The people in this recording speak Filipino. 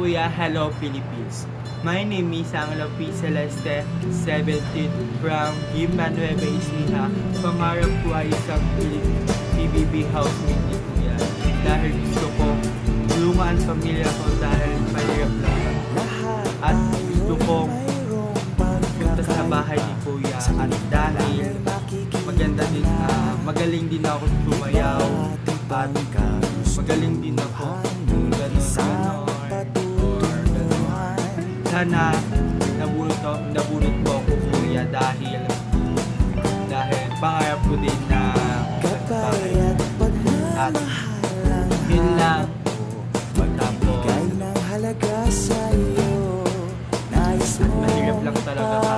Kuya, hello Philippines. My name is Angelo P. Celeste, 17 from Gimba Nueva Ecija. Pangarap ko ay isang PBB housemate ni Kuya. Dahil gusto ko tulungan ang pamilya ko dahil mahirap lang. At gusto kong punta sa bahay ni Kuya. At dahil maganda din, magaling din ako sumayaw. At magaling din ako ganon. Sana nabunot mo ako Kuya dahil pangarap ko din na at yun lang tapos mahirap lang talaga